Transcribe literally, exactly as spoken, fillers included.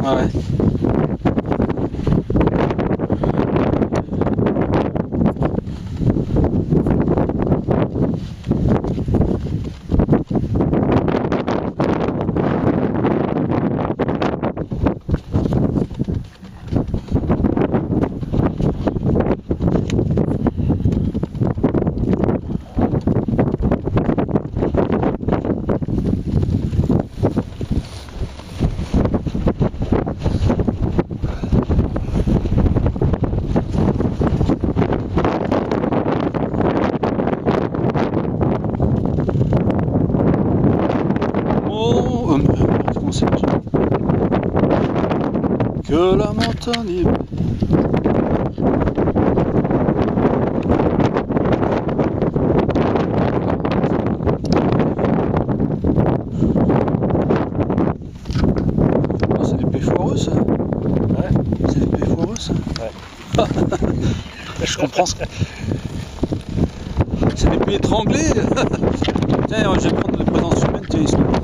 Ah ouais. Que la montagne est... Oh, c'est des pets foireux ça. Ouais. C'est des pets foireux ça. Ouais. Je comprends ce que... C'est des pets étranglés. Tiens, je vais prendre les présences humaines, tiens, ici.